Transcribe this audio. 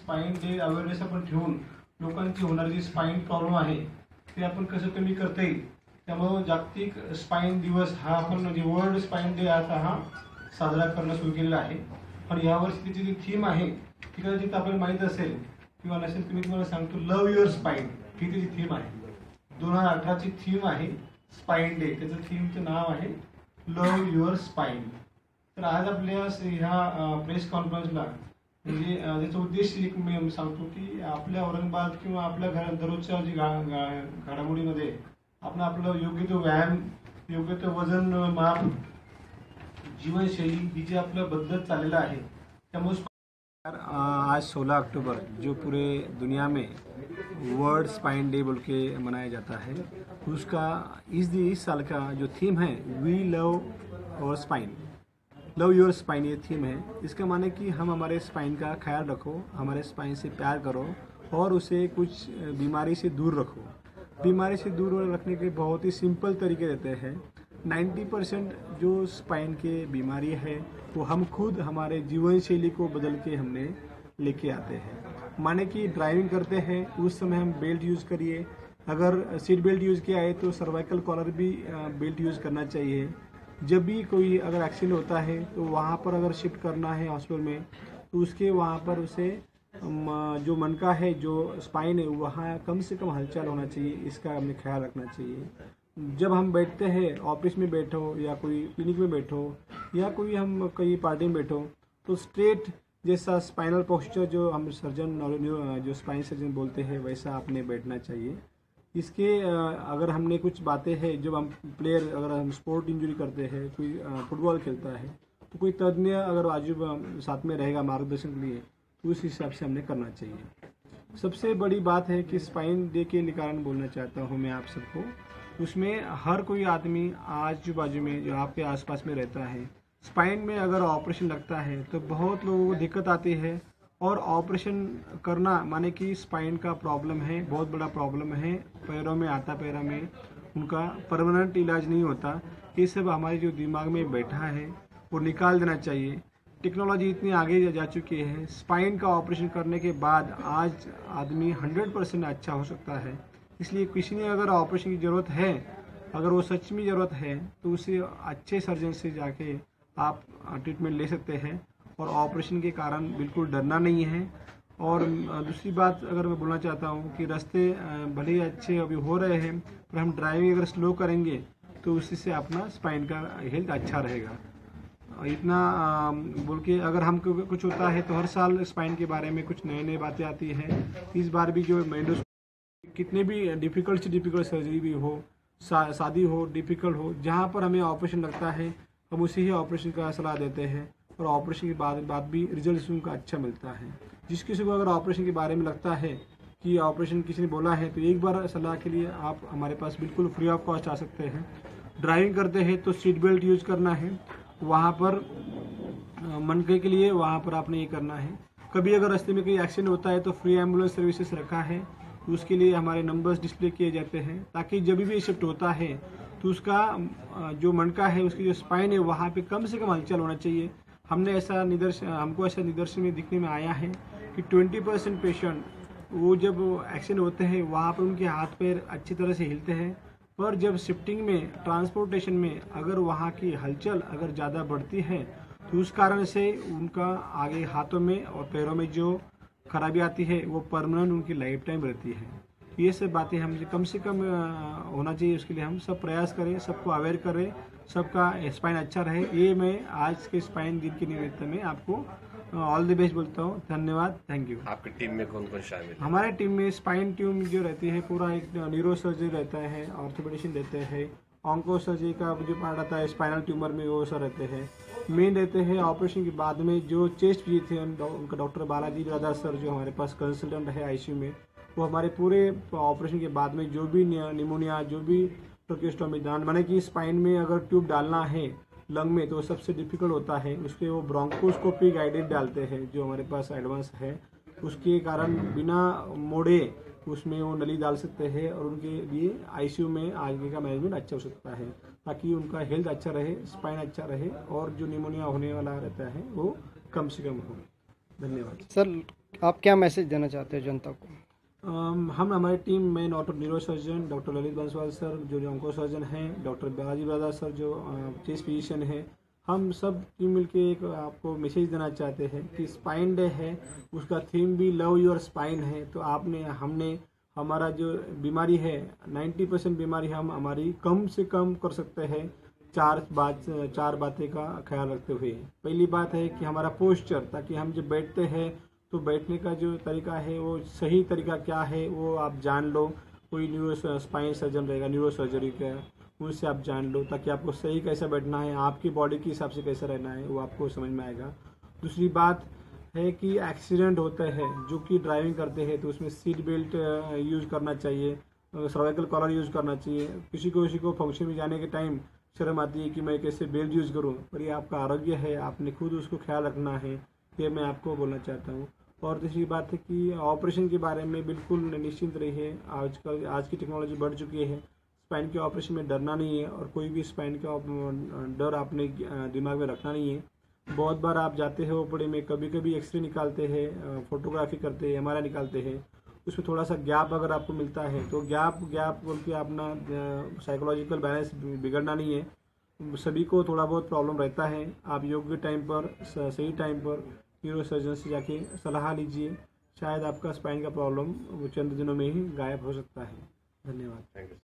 Spine day awareness आपण ठेवून लोकांची होणारी जी स्पाइन प्रॉब्लेम आहे ते आपण कसं कमी करता येईल, त्यामुळे जागतिक स्पाइन दिवस हा आपण म्हणजे वर्ल्ड स्पाइन डे आता हा साजरा करणं सुरू केलेला आहे. पण यावर्षी त्याची जी थीम आहे ती कदाचित आपल्याला माहीत असेल किंवा नसेल, तुम्ही तुम्हाला सांगतो लव्ह युअर स्पाइन ही त्याची थीम आहे. 2018ची थीम आहे स्पाइन डे, त्याचं थीमचं नाव आहे लव्ह युअर स्पाइन. तर आज आपल्या ह्या प्रेस कॉन्फरन्सला म्हणजे त्याचा उद्देश एक मी सांगतो की आपल्या औरंगाबाद किंवा आपल्या घरात दररोजच्या जी घडामोडीमध्ये आपण आपलं योग्य तो व्यायाम, योग्य तो वजन माप, जीवनशैली ही जी आपलं बदलत चाललेलं आहे त्यामुळे आज 16 अक्टूबर जो पूरे दुनिया में वर्ल्ड स्पाइन डे बोल के मनाया जाता है, उसका इस साल का जो थीम है we love our spine, love your spine ये थीम है. इसका माने कि हम हमारे स्पाइन का ख्याल रखो, हमारे स्पाइन से प्यार करो और उसे कुछ बीमारी से दूर रखो. बीमारी से दूर रखने के बहुत ही सिंपल तरीके रहते हैं. 90% जो स्पाइन के बीमारी है वो हम खुद हमारे जीवन शैली को बदल के हमने लेके आते हैं. माने कि ड्राइविंग करते हैं उस समय हम बेल्ट यूज़ करिए, अगर सीट बेल्ट यूज़ किया है तो सर्वाइकल कॉलर भी बेल्ट यूज़ करना चाहिए. जब भी कोई अगर एक्सीडेंट होता है तो वहाँ पर अगर शिफ्ट करना है हॉस्पिटल में तो उसके वहाँ पर उसे जो मन का है, जो स्पाइन है, वहाँ कम से कम हलचल होना चाहिए, इसका हमें ख्याल रखना चाहिए. जब हम बैठते हैं, ऑफिस में बैठो या कोई क्लिनिक में बैठो या कोई हम कहीं पार्टी में बैठो तो स्ट्रेट जैसा स्पाइनल पोस्चर जो हम सर्जन जो स्पाइन सर्जन बोलते हैं वैसा आपने बैठना चाहिए. इसके अगर हमने कुछ बातें हैं, जब हम प्लेयर अगर हम स्पोर्ट इंजरी करते हैं, कोई फुटबॉल खेलता है तो कोई तज्ञ अगर आजू साथ में रहेगा मार्गदर्शन के लिए तो उस हिसाब से हमने करना चाहिए. सबसे बड़ी बात है कि स्पाइन डे के कारण बोलना चाहता हूँ मैं आप सबको, उसमें हर कोई आदमी आजू बाजू में जो आपके आसपास में रहता है, स्पाइन में अगर ऑपरेशन लगता है तो बहुत लोगों को दिक्कत आती है. और ऑपरेशन करना माने कि स्पाइन का प्रॉब्लम है, बहुत बड़ा प्रॉब्लम है, पैरों में आता पैरों में उनका परमानेंट इलाज नहीं होता. ये सब हमारे जो दिमाग में बैठा है वो निकाल देना चाहिए. टेक्नोलॉजी इतनी आगे जा चुकी है, स्पाइन का ऑपरेशन करने के बाद आज आदमी 100% अच्छा हो सकता है. इसलिए किसी ने अगर ऑपरेशन की ज़रूरत है, अगर वो सच में ज़रूरत है तो उसे अच्छे सर्जन से जाके आप ट्रीटमेंट ले सकते हैं और ऑपरेशन के कारण बिल्कुल डरना नहीं है. और दूसरी बात अगर मैं बोलना चाहता हूँ कि रास्ते भले ही अच्छे अभी हो रहे हैं पर हम ड्राइविंग अगर स्लो करेंगे तो उसी से अपना स्पाइन का हेल्थ अच्छा रहेगा. इतना बोल के अगर हमको कुछ होता है तो हर साल स्पाइन के बारे में कुछ नए नए बातें आती हैं. इस बार भी जो मेंडोस कितने भी डिफ़िकल्ट से डिफ़िकल्ट सर्जरी भी हो, शादी हो, डिफ़िकल्ट हो, जहाँ पर हमें ऑपरेशन लगता है हम उसी ही ऑपरेशन का सलाह देते हैं और ऑपरेशन के बाद भी रिजल्ट उनका अच्छा मिलता है. जिस किसी को अगर ऑपरेशन के बारे में लगता है कि ऑपरेशन किसी ने बोला है तो एक बार सलाह के लिए आप हमारे पास बिल्कुल फ्री ऑफ कॉस्ट आ सकते हैं. ड्राइविंग करते हैं तो सीट बेल्ट यूज़ करना है, वहाँ पर मनके के लिए वहाँ पर आपने ये करना है. कभी अगर रास्ते में कोई एक्सीडेंट होता है तो फ्री एम्बुलेंस सर्विसेज रखा है, उसके लिए हमारे नंबर्स डिस्प्ले किए जाते हैं ताकि जब भी शिफ्ट होता है तो उसका जो मनका है, उसकी जो स्पाइन है, वहाँ पे कम से कम हलचल होना चाहिए. हमको ऐसा निदर्शन में दिखने में आया है कि 20% पेशेंट वो जब एक्सीडेंट होते हैं वहाँ पर उनके हाथ पैर अच्छी तरह से हिलते हैं, पर जब शिफ्टिंग में, ट्रांसपोर्टेशन में अगर वहाँ की हलचल अगर ज़्यादा बढ़ती है तो उस कारण से उनका आगे हाथों में और पैरों में जो खराबी आती है वो परमानेंट उनकी लाइफ टाइम रहती है. ये सब बातें हम कम से कम होना चाहिए. उसके लिए हम सब प्रयास करें, सबको अवेयर करें, सबका स्पाइन अच्छा रहे. ये मैं आज के स्पाइन दिन के निमित्त में आपको ऑल द बेस्ट बोलता हूँ. धन्यवाद, थैंक यू. आपकी टीम में कौन कौन शामिल है? हमारे टीम में स्पाइन टीम जो रहती है पूरा एक न्यूरो सर्जरी रहता है, ऑर्थोपेडिशियन रहते हैं, ऑन्को सर्जरी का जो पार्ट आता है स्पाइनल ट्यूमर में वो सब रहते हैं. मेन रहते हैं ऑपरेशन के बाद में जो चेस्ट भी थे उनका डॉक्टर बालाजी ब्रदर सर जो हमारे पास कंसल्टेंट है आईसीयू में, वो हमारे पूरे ऑपरेशन के बाद में जो भी निमोनिया, जो भी ट्रोकेस्टोमी माने कि स्पाइन में अगर ट्यूब डालना है लंग में तो सबसे डिफिकल्ट होता है, उसके वो ब्रोंकोस्कोपी गाइडेड डालते हैं जो हमारे पास एडवांस है. उसके कारण बिना मोड़े उसमें वो नली डाल सकते हैं और उनके लिए आईसीयू में आगे का मैनेजमेंट अच्छा हो सकता है ताकि उनका हेल्थ अच्छा रहे, स्पाइन अच्छा रहे और जो निमोनिया होने वाला रहता है वो कम से कम हो. धन्यवाद सर. आप क्या मैसेज देना चाहते हैं जनता को? हम हमारी टीम में neuro surgeon doctor Lalit Banswal sir जो ऑन्को सर्जन हैं, डॉक्टर बालाजी ब्रदर सर जो चेस्ट फिजिशियन हैं, हम सब टीम मिलके एक आपको मैसेज देना चाहते हैं कि स्पाइन डे है, उसका थीम भी लव योर स्पाइन है। तो हमने हमारा जो बीमारी है 90% बीमारी हम हमारी कम से कम कर सकते हैं चार बातें का ख्याल रखते हुए। पहली बात है कि हमारा पोस्चर, ताकि हम जब बैठते हैं तो बैठने का जो तरीका है वो सही तरीका क्या है वो आप जान लो। कोई स्पाइन सर्जन रहेगा न्यूरो सर्जरी का, उनसे आप जान लो ताकि आपको सही कैसा बैठना है, आपकी बॉडी के हिसाब से कैसा रहना है वो आपको समझ में आएगा। दूसरी बात है कि एक्सीडेंट होता है जो कि ड्राइविंग करते हैं तो उसमें सीट बेल्ट यूज़ करना चाहिए, सर्वाइकल कॉलर यूज़ करना चाहिए। किसी को फंक्शन में जाने के टाइम शर्म आती है कि मैं कैसे बेल्ट यूज़ करूं, पर ये आपका आरोग्य है, आपने खुद उसको ख्याल रखना है, ये मैं आपको बोलना चाहता हूँ। और तीसरी बात है कि ऑपरेशन के बारे में बिल्कुल निश्चिंत रहिए। आज की टेक्नोलॉजी बढ़ चुकी है, स्पाइन के ऑपरेशन में डरना नहीं है और कोई भी स्पाइन का डर आपने दिमाग में रखना नहीं है। बहुत बार आप जाते हो ओपीडी में, कभी कभी एक्सरे निकालते हैं, फोटोग्राफी करते हैं, एमआरआई निकालते हैं, उसमें थोड़ा सा गैप अगर आपको मिलता है तो गैप बोल के अपना साइकोलॉजिकल बैलेंस बिगड़ना नहीं है। सभी को थोड़ा बहुत प्रॉब्लम रहता है, आप योग्य टाइम पर सही टाइम पर न्यूरो सर्जन से जाके सलाह लीजिए, शायद आपका स्पाइन का प्रॉब्लम चंद दिनों में ही गायब हो सकता है। धन्यवाद।